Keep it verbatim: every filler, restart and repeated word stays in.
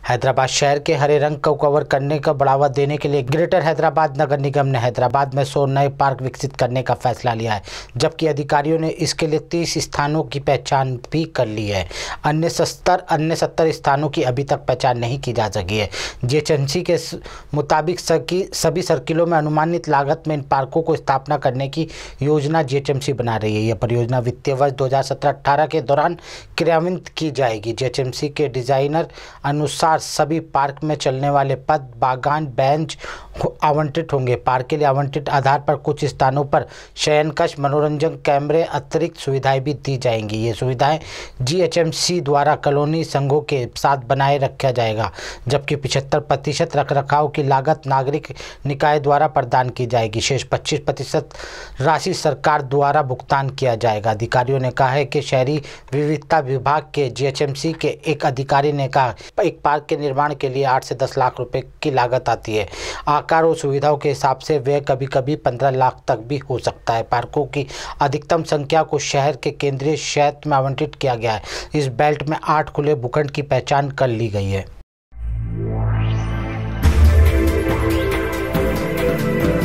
हैदराबाद शहर के हरे रंग को कवर करने का बढ़ावा देने के लिए ग्रेटर हैदराबाद नगर निगम ने हैदराबाद में सौ नए पार्क विकसित करने का फैसला लिया है, जबकि अधिकारियों ने इसके लिए तीस स्थानों की पहचान भी कर ली है। अन्य सत्तर अन्य सत्तर स्थानों की अभी तक पहचान नहीं की जा सकी है। जीएचएमसी के मुताबिक सभी सर्किलों में अनुमानित लागत में इन पार्कों को स्थापना करने की योजना जीएचएमसी बना रही है। यह परियोजना वित्तीय वर्ष दो हज़ार सत्रह अठारह के दौरान क्रियान्वित की जाएगी। जीएचएमसी के डिजाइनर अनुसार सभी पार्क में चलने वाले पद, बागान, बेंच आवंटित होंगे। पार्क के लिए आवंटित आधार पर कुछ स्थानों पर शयनकक्ष, मनोरंजन कैमरे, अतिरिक्त सुविधाएं भी दी जाएंगी। ये सुविधाएं जीएचएमसी द्वारा कॉलोनी संघों के साथ बनाए रखा जाएगा, जबकि पचहत्तर प्रतिशत रखरखाव की लागत नागरिक निकाय द्वारा प्रदान की जाएगी। शेष पच्चीस प्रतिशत राशि सरकार द्वारा भुगतान किया जाएगा। अधिकारियों ने कहा है कि शहरी विविधता विभाग के जीएचएमसी के एक अधिकारी ने कहा, एक पार्क के निर्माण के लिए आठ से दस लाख रुपए की लागत आती है। आकार और सुविधाओं के हिसाब से व्यय कभी कभी पंद्रह लाख तक भी हो सकता है। पार्कों की अधिकतम संख्या को शहर के केंद्रीय क्षेत्र में आवंटित किया गया है। इस बेल्ट में आठ खुले भूखंड की पहचान कर ली गई है।